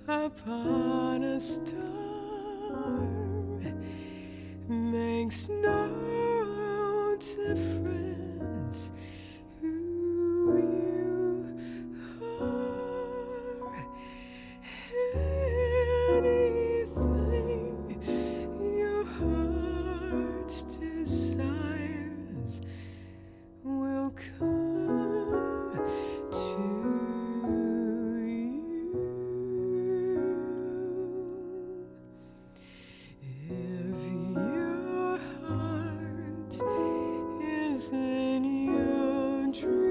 upon a star makes no difference who you are. Anything your heart desires will come to you. If your heart is in your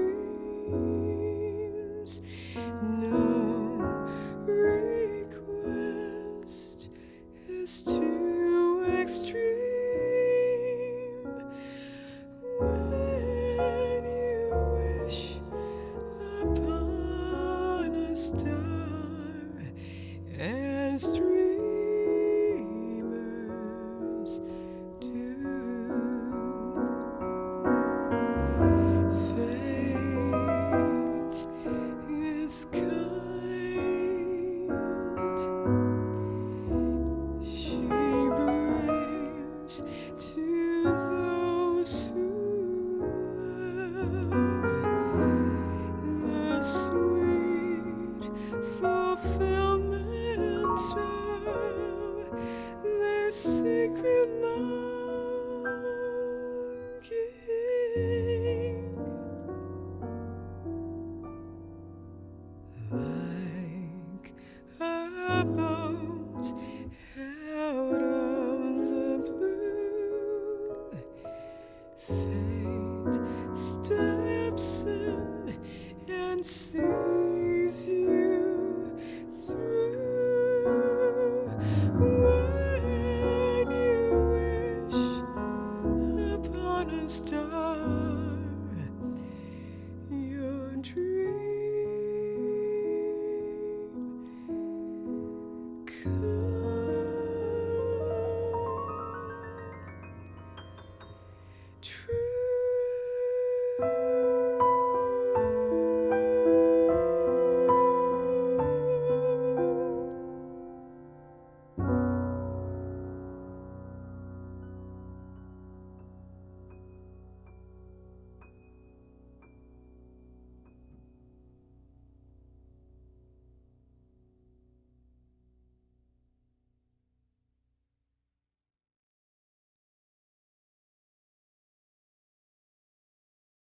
dreams, no request is too extreme. When you wish upon a star, as dreamers do, fate is kind. She brings to those who love the sweet fulfillment of their sacred longing. Like a boat out of the blue, fate steps in and sees you through. When you wish upon a star, your dream comes